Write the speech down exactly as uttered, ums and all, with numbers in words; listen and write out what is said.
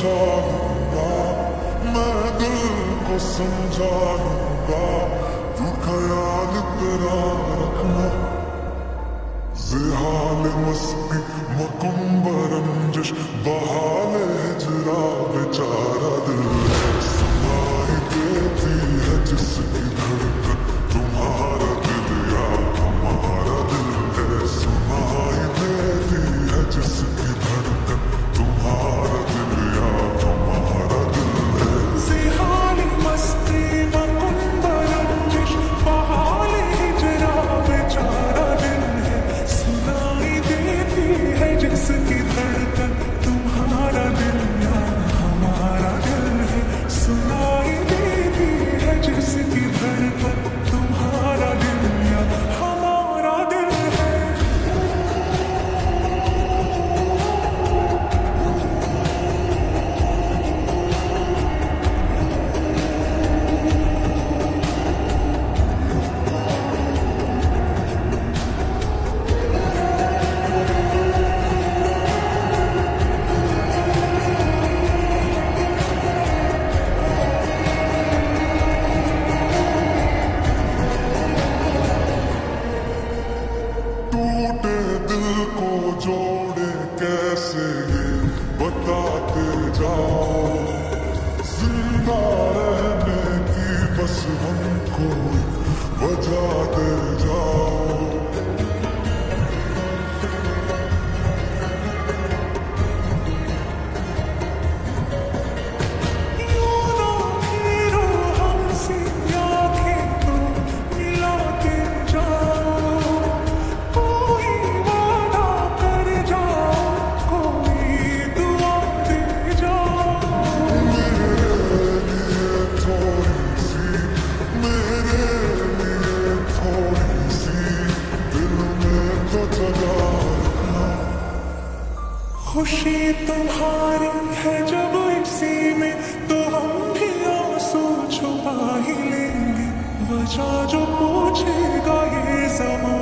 समझा लूंगा, मैं दिल को समझा लूंगा, तू ख्याल तेरा रखना। ज़िहाल मस्ती मकुम्बरंजश बहाल हिजरा बेचारा दिल है, सुनाई देती है जिसकी धड़कन तुम्हारा दिल या हमारा दिल है, सुनाई देती है जिसकी धड़कन तुम्हारा दिल या हमारा दिल है। ज़िहाल मस्ती मकुम्बरंजश बहाल हिजरा बेचारा दिल है, सुनाई देती है जिसकी धड़कन तुम्हारा दिल या हमारा दिल है, सुनाई देती है जिसकी धड़कन तुम्हारा दिल या हमारा दिल है। टूटे दिल को जोड़े कैसे ये बताते जाओ, जिंदा रहने की बस हमको वजह दे जाओ। यूं ना फिरो हमसे आँखें तो मिलाते जाओ, कोई वादा कर जाओ, कोई दुआ दे जाओ। मेरे लिए थोड़ी सी, मेरे लिए थोड़ी सी दिल में तो जगह रखना। खुशी तुम्हारी है जब इसी में, तो हम भी आंसू छुपा ही लेंगे, वजह जो पूछेगा ये ज़माना।